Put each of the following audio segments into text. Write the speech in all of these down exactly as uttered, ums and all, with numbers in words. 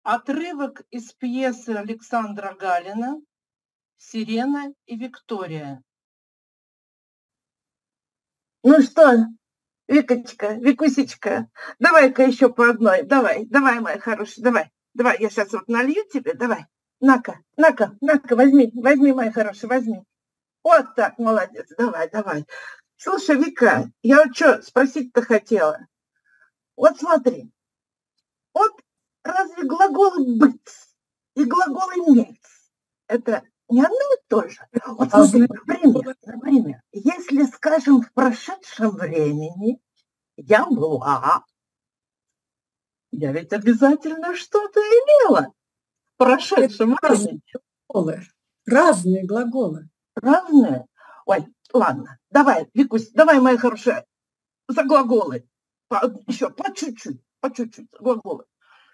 Отрывок из пьесы Александра Галина «Сирена и Виктория». Ну что, Викочка, Викусечка, давай-ка еще по одной. Давай, давай, моя хорошая, давай. Давай, я сейчас вот налью тебе, давай. На-ка, на-ка, на-ка, возьми, возьми, моя хорошая, возьми. Вот так, молодец, давай, давай. Слушай, Вика, я вот что спросить-то хотела. Вот смотри, вот разве глагол «быть» и глагол «иметь» – это не одно и то же? Вот смотри, например, например, если, скажем, в прошедшем времени я была, я ведь обязательно что-то имела в прошедшем времени. Глаголы. Разные глаголы. Разные? Ой, ладно, давай, Викусь, давай, моя хорошая, за глаголы. По, еще по чуть-чуть, по чуть-чуть глаголы.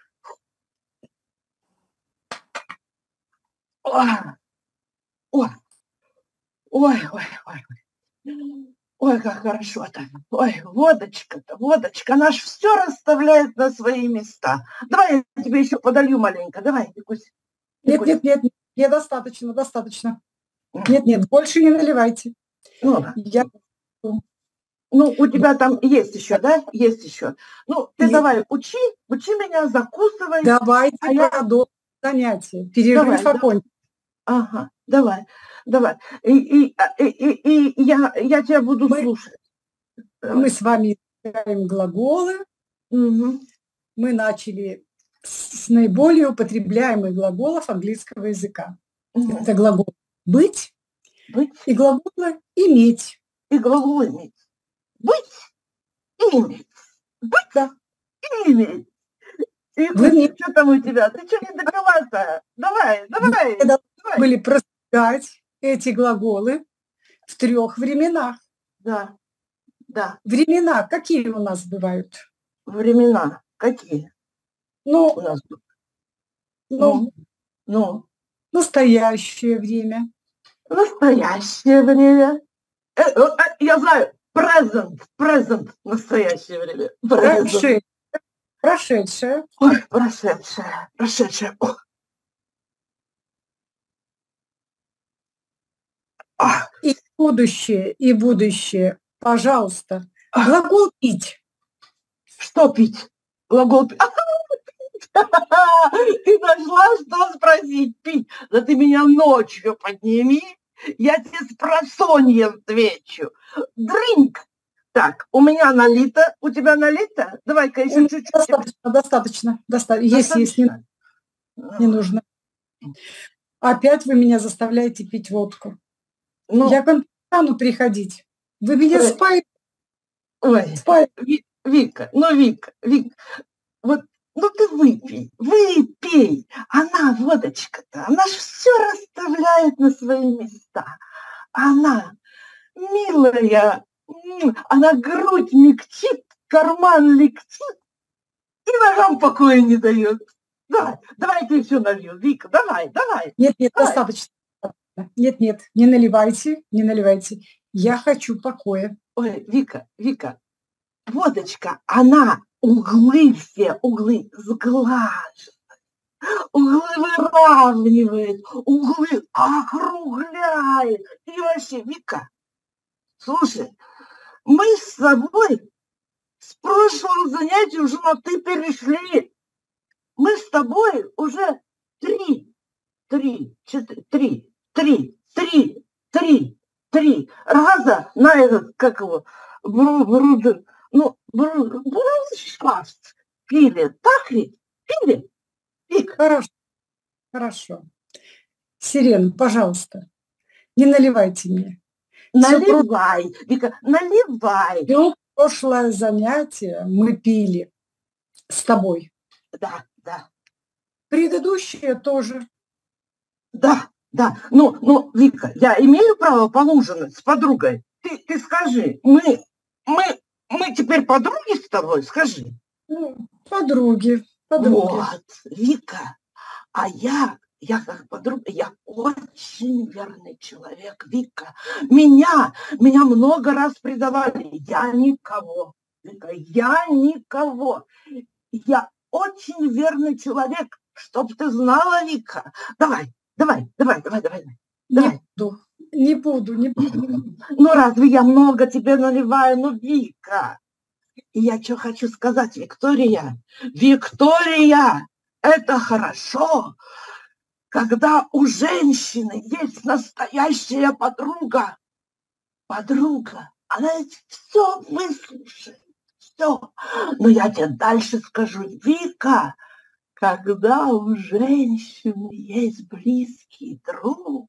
Ой, ой, ой, ой, ой. Ой, как хорошо-то. Ой, водочка-то, водочка, она ж все расставляет на свои места. Давай я тебе еще подолью маленько. Давай, Викусь. Нет, нет, нет, нет, недостаточно, достаточно. Нет, нет, больше не наливайте. Ну, я... ну, у тебя там есть еще, да? Есть еще. Ну, ты нет. Давай, учи, учи меня, закусывай. Давайте а я... продолжим занятие. Перерыв окончен. Ага, давай, давай. И, и, и, и, и я, я тебя буду мы, слушать. Мы с вами изучаем глаголы. Угу. Мы начали с наиболее употребляемых глаголов английского языка. Угу. Это глагол «быть», быть и глаголы «иметь». И глагол «иметь». Быть и иметь. Быть, да. И иметь. И Вы не... Что там у тебя? Ты что не допила-то? Давай, давай. Вы давай. были просыпать эти глаголы в трех временах. Да, да. Времена какие у нас бывают? Времена какие? Ну, у нас ну, ну, настоящее время. Настоящее время. Э, э, я знаю, present, present, настоящее время. Прошедшее. Прошедшее. Ой, прошедшее, прошедшее. О. А. И будущее, и будущее. Пожалуйста. Глагол «пить». Что пить? Глагол «пить». Ты нашла, что спросить? Пить. Да ты меня ночью подними, я тебе с просонья отвечу. Drink. Так, у меня налито, у тебя налито? Давай-ка еще чуть-чуть. Достаточно, достаточно. достаточно. Есть, есть, не, не нужно. Опять вы меня заставляете пить водку. Ну, я к стану приходить. Вы меня ой, спаете. Ой, спаете. Вика, ну, Вика, Вика, вот, ну ты выпей, выпей. Она, водочка-то, она же все расставляет на свои места. Она, милая, она грудь мягчит, карман легчит и ногам покоя не дает. Давай, давай ты еще налью, Вика, давай, давай. Нет, нет, давай. достаточно. Нет, нет, не наливайте, не наливайте. Я хочу покоя. Ой, Вика, Вика, водочка, она углы все, углы сглаживает, углы выравнивает, углы округляет. И вообще, Вика, слушай, мы с собой с прошлого занятия уже на «ты» перешли. Мы с тобой уже три, три, четыре, три, три, три, три, три раза на этот, как его, брудер, ну, брудершафт пили. Так ли? Пили? Вик. Хорошо, хорошо. Сирена, пожалуйста, не наливайте мне. Наливай, Все Вика, наливай. Все прошлое занятие мы пили с тобой. Да, да. Предыдущее тоже. Да, да. Ну, ну, Вика, я имею право поужинать с подругой? Ты, ты скажи, мы, мы, мы теперь подруги с тобой? Скажи. Ну, подруги, подруги. Вот, Вика, а я, я как подруга, я очень верный человек, Вика. Меня, меня много раз предавали. Я никого, Вика, я никого. Я очень верный человек. чтоб ты знала, Вика. Давай, давай, давай, давай, давай. Не буду, не буду, не буду. Ну, разве я много тебе наливаю? Ну, Вика. И я что хочу сказать, Виктория. Виктория, это хорошо, когда у женщины есть настоящая подруга. Подруга, она ведь все выслушает, все. Но я тебе дальше скажу, Вика, когда у женщины есть близкий друг,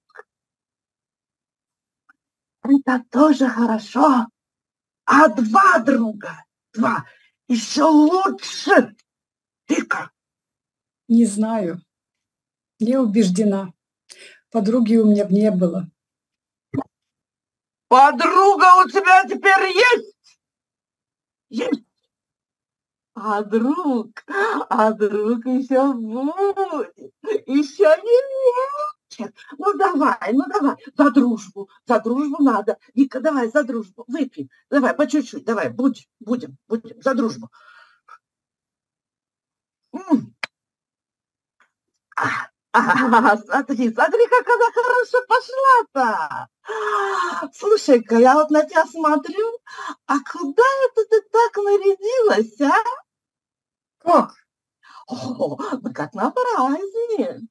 это тоже хорошо. А два друга, два, еще лучше. Вика. Не знаю, не убеждена. Подруги у меня не было. Подруга у тебя теперь есть? Есть. А друг, а друг еще будет, еще не вечер. Ну давай, ну давай, за дружбу, за дружбу надо. Вика, давай, за дружбу, выпьем. Давай, по чуть-чуть, давай, будем, будем, будем, за дружбу. М. А, а, смотри, смотри, как она хорошо пошла-то. Слушай-ка, я вот на тебя смотрю, а куда это ты так нарядилась, а? Как? О, ну как на праздник.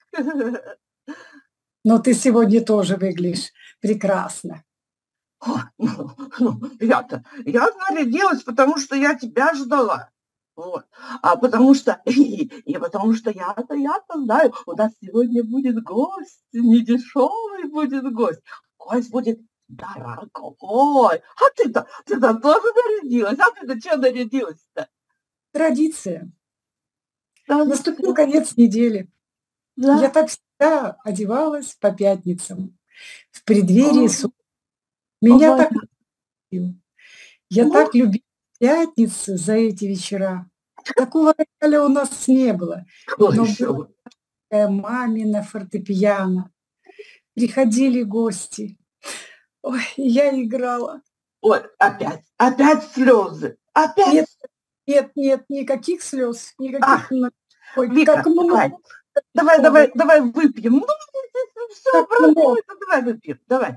Но ты сегодня тоже выглядишь прекрасно. О, ну, ну, я-то, я нарядилась, потому что я тебя ждала. Вот. А потому что, и, и потому что я-то, я-то знаю, у нас сегодня будет гость, не дешевый будет гость. Гость будет дорогой. А ты-то, ты-то тоже нарядилась? А ты-то что нарядилась-то? Традиция. Да, Наступил конец недели. да. Я так всегда одевалась по пятницам, в преддверии субботы. Меня Ой. так любил. Я Ну. так любила пятницы за эти вечера. Такого рояля у нас не было. Ой, Но что была вы. такая мамина фортепиано. Приходили гости. Ой, я играла. Ой, опять, опять слезы. Опять. Нет, нет, нет, никаких слез, никаких. Ах, мно- Ой, Вика, как много. давай, давай, Ой. давай, давай выпьем. Ну, все Как проходит, давай выпьем, давай.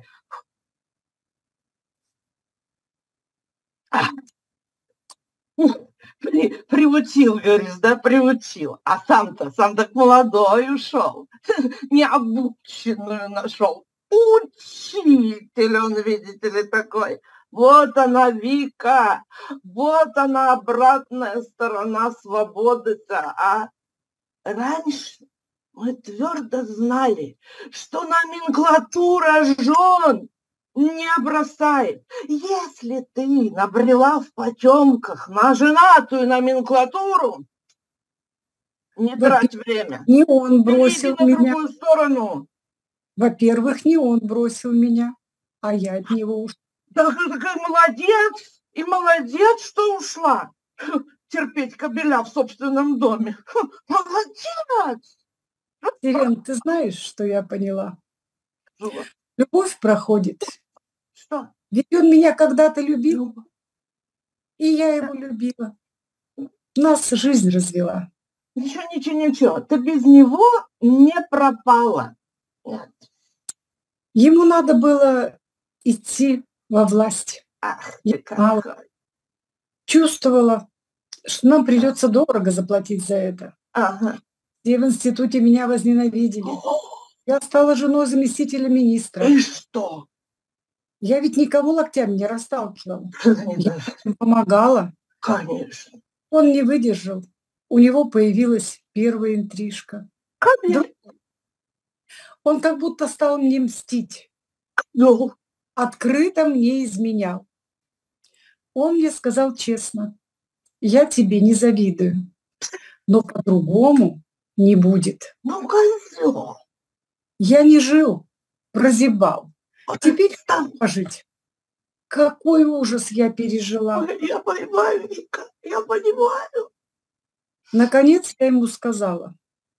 А. При, приучил, говоришь, да, приучил. А сам-то, сам так молодой ушел. Необученную нашел. Учитель он, видите ли, такой. Вот она, Вика, вот она, обратная сторона свободы-то, а раньше мы твердо знали, что номенклатура жен не бросает. Если ты набрела в потемках на женатую номенклатуру, не трать время. Не он Перейди бросил на меня. другую сторону. Во-первых, не он бросил меня, а я от него ушла. Да, такая молодец, и молодец, что ушла. Терпеть кобеля в собственном доме. Молодец. Сирен, ты знаешь, что я поняла? Что? Любовь проходит. Что? Ведь он меня когда-то любил, Люба. и я его любила. Нас жизнь развела. Ничего, ничего, ничего. Ты без него не пропала. Нет. Ему надо было идти во власть. Ах, Я ты знала, какая. чувствовала, что нам придется дорого заплатить за это. Ага. Все в институте меня возненавидели. Я стала женой заместителя министра. И что? Я ведь никого локтями не расталкивала. Не Я даже. им помогала. Конечно. Он не выдержал. У него появилась первая интрижка. Конечно. Он как будто стал мне мстить. Ну, Открыто мне изменял. Он мне сказал честно: я тебе не завидую, но по-другому не будет. ну, козёл. Я не жил, прозябал. Вот Теперь там. пожить. Какой ужас я пережила. Ой, я понимаю, Вика, я понимаю. Наконец я ему сказала: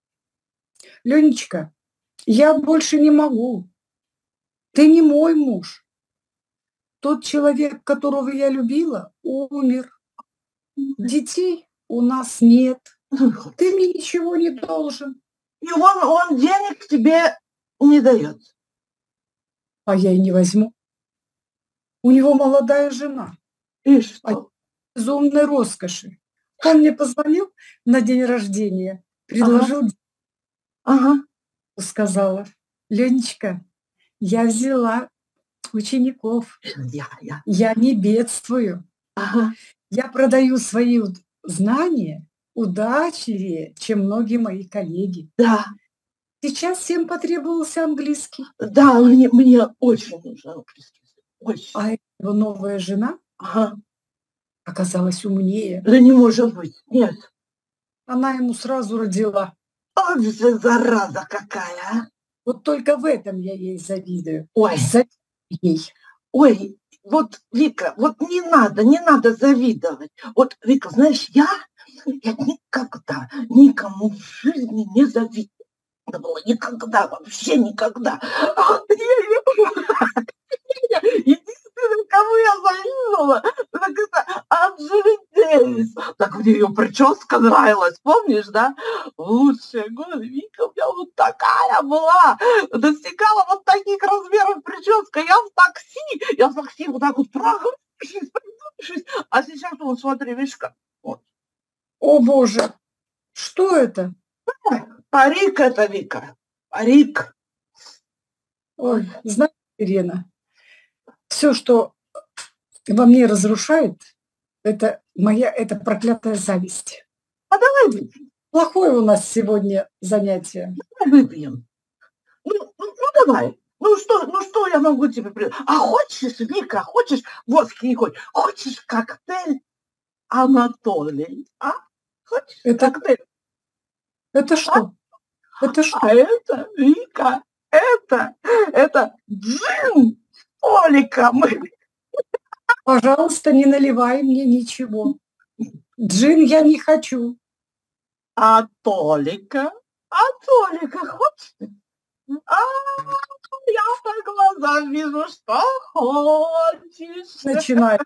Ленечка, я больше не могу. Ты не мой муж. Тот человек, которого я любила, умер. Детей у нас нет. Ты мне ничего не должен. И он, он денег тебе не дает. А я и не возьму. У него молодая жена. И что? Безумной роскоши. Он мне позвонил на день рождения, предложил, Ага. сказала: Ленечка, я взяла учеников, Я, я. я не бедствую, Ага. я продаю свои уд- знания удачливее, чем многие мои коллеги. Да, Сейчас всем потребовался английский, да, мне, мне очень нужен английский язык. Очень. а его новая жена Ага. оказалась умнее. Да не может быть. Нет. Она ему сразу родила. Вот же зараза какая, а. Вот только в этом я ей завидую. Ой. Завидую ей. Ой, вот, Вика, вот не надо, не надо завидовать. Вот, Вика, знаешь, я, я никогда никому в жизни не завидовала. Никогда, вообще никогда. А единственное, кому я завидовала, так это Анджели Дэвис. Так мне ее прическа нравилась, помнишь, да? Лучшие годы, Вика у меня вот такая была, достигала вот таких размеров прическа. Я в такси, я в такси вот так вот прогнувшись, прогнувшись. А сейчас вот смотри, видишь как. Вот. О боже, что это? Парик это, Вика, парик. Ой, знаешь, Ирина, все, что во мне разрушает, это моя, это проклятая зависть. А давай выпьем. Плохое у нас сегодня занятие. Давай выпьем. Ну, ну, ну давай. Ну что, ну что я могу тебе предложить? А хочешь, Вика, хочешь, водки не хочешь, хочешь коктейль Анатолий, а? Хочешь Это, коктейль? это что? Это что? А это, Вика, это, это джин с толиком. Пожалуйста, не наливай мне ничего. Джин я не хочу. А толика? А толика хочешь? А, я по глазам вижу, что хочешь. Начинай.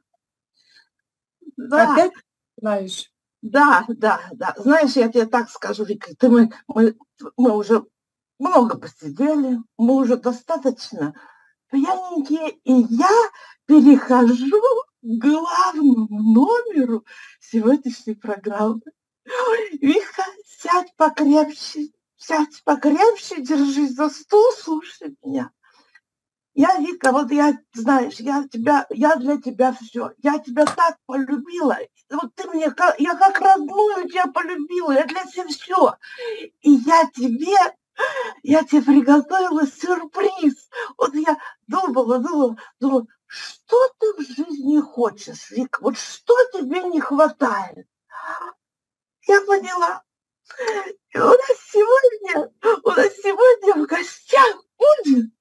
Да. Опять начинаешь. Да, да, да. Знаешь, я тебе так скажу, Вика, ты, мы, мы, мы уже много посидели, мы уже достаточно пьяненькие, и я перехожу к главному номеру сегодняшней программы. Ой, Вика, сядь покрепче, сядь покрепче, держись за стул, слушай меня. Я, Вика, вот я, знаешь, я тебя, я для тебя все. Я тебя так полюбила. Вот ты мне, как, я как родную тебя полюбила. Я для тебя все. И я тебе, я тебе приготовила сюрприз. Вот я думала, думала, думала, что ты в жизни хочешь, Вика? Вот что тебе не хватает? Я поняла. И у нас сегодня, у нас сегодня в гостях будет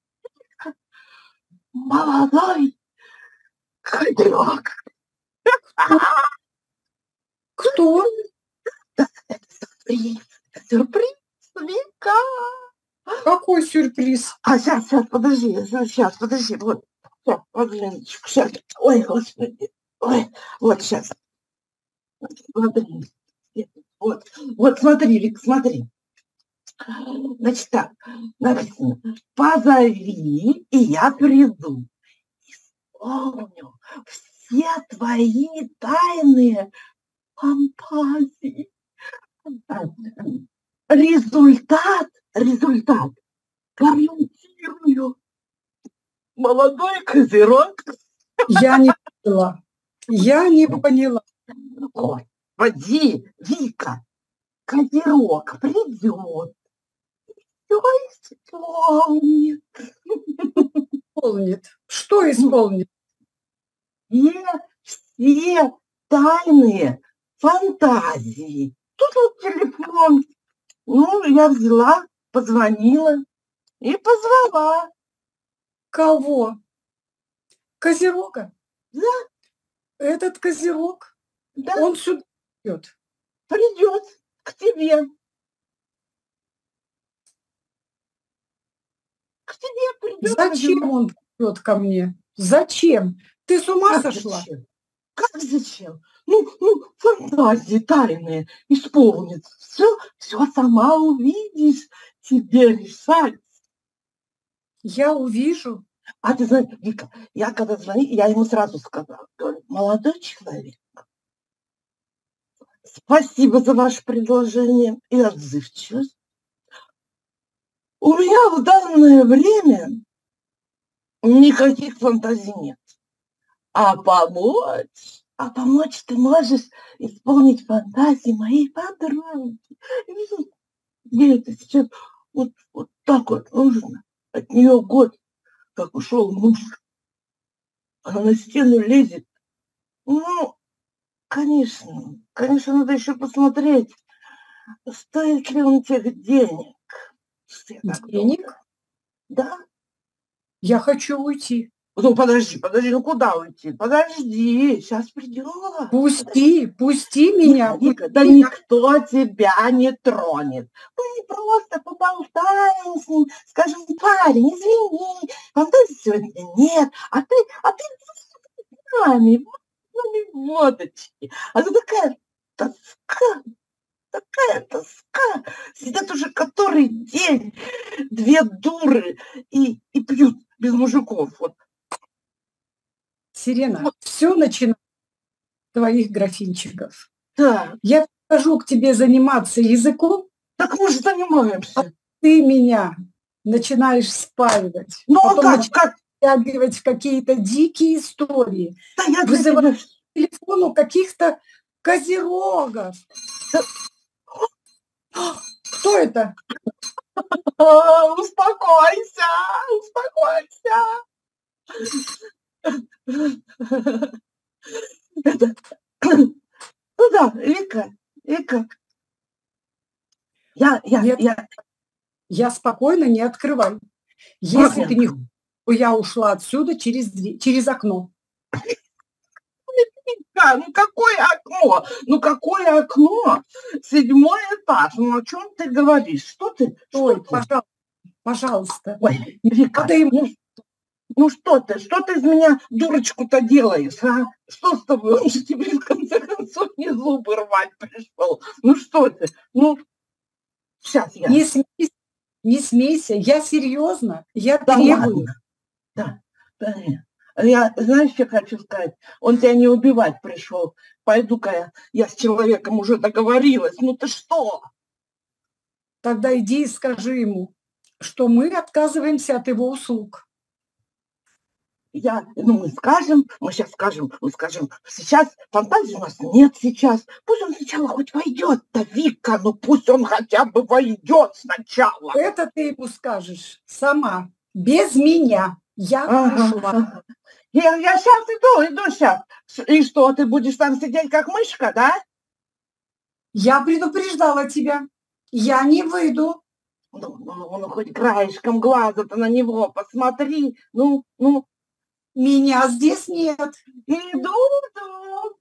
молодой козерог. Кто? Это сюрприз. Это сюрприз, Вика. Какой сюрприз? А сейчас, сейчас, подожди, сейчас, подожди. Вот, вот, вот, Леночка, сейчас. Ой, господи. Ой, вот сейчас. Смотри. Вот, вот смотри, Вик, смотри. Значит так, написано, позови, и я приду. Исполню все твои тайные фантазии. Результат, результат гарантирую. Молодой козерог. Я не поняла. Я не поняла. Господи, Вика, козерог придет. Все исполнит. Исполнит. Что исполнит? Все, все тайные фантазии. Тут вот телефон. Ну, я взяла, позвонила и позвала. Кого? Козерога? Да. Этот козерог? Да. Он сюда идет. Придет к тебе. К тебе придет. Зачем козерог? Он придет ко мне? Зачем? Ты с ума как сошла? Зачем? Как зачем? Ну, ну, фантазии тайные исполнится. Все, все сама увидишь. тебе решать. Я увижу. А ты знаешь, Вика, я когда звоню, я ему сразу сказала, говорю, молодой человек, спасибо за ваше предложение и отзывчивость. У меня в данное время никаких фантазий нет. А помочь, а помочь ты можешь исполнить фантазии моей подруги. Ей это сейчас вот, вот так вот нужно. От нее год, как ушел муж. Она на стену лезет. Ну, конечно, конечно, надо еще посмотреть, стоит ли он тех денег. Денег? Да. Я хочу уйти. Ну, подожди, подожди, ну куда уйти? Подожди, сейчас придет. Пусти, пусти меня. Вика, Вика, пусти. да никто тебя не тронет. Мы просто поболтаем с ним, скажем, парень, извини, фантазии сегодня нет, а ты, а ты с нами, водочки. А ты такая тоска, такая тоска. Сидят уже который день две дуры и, и пьют без мужиков. Вот. Сирена, вот. Все начинается с твоих графинчиков. Да. Я прихожу к тебе заниматься языком. Так мы же занимаемся. А ты меня начинаешь спаивать. Ну, а как, как? Втягивать в какие-то дикие истории. Да я вызывать к телефону каких-то козерогов. Да. Кто это? Успокойся, успокойся. Это... Ну да, Вика, Вика. Я, я, Нет, я... я спокойно не открываю. Если ты не хочешь, то я ушла отсюда через, через окно. Вика, ну какое окно? Ну какое окно? Седьмой этаж. Ну о чем ты говоришь? Что ты? Ой, что пожалуйста, ты? пожалуйста. Ой, Вика, ну, ну что ты? Что ты из меня дурочку-то делаешь, а? Что с тобой? Он же тебе в конце концов не зубы рвать пришел. Ну что ты? Ну, сейчас я... Не смейся, не смейся. Я серьезно. Я да требую. Ладно. Да, да, нет. Я, знаешь, что хочу сказать? Он тебя не убивать пришел. Пойду-ка я, я с человеком уже договорилась. Ну ты что? Тогда иди и скажи ему, что мы отказываемся от его услуг. Я, ну мы скажем, мы сейчас скажем, мы скажем, сейчас фантазии у нас нет сейчас. Пусть он сначала хоть войдет-то, Вика, ну пусть он хотя бы войдет сначала. Это ты ему скажешь сама, без меня. Я ага, ушла. Ага. Я, я сейчас иду, иду сейчас. И что, ты будешь там сидеть как мышка, да? Я предупреждала тебя. Я не выйду. Ну, ну, ну хоть краешком глаза-то на него посмотри. Ну, ну. Меня здесь нет. Иду, иду.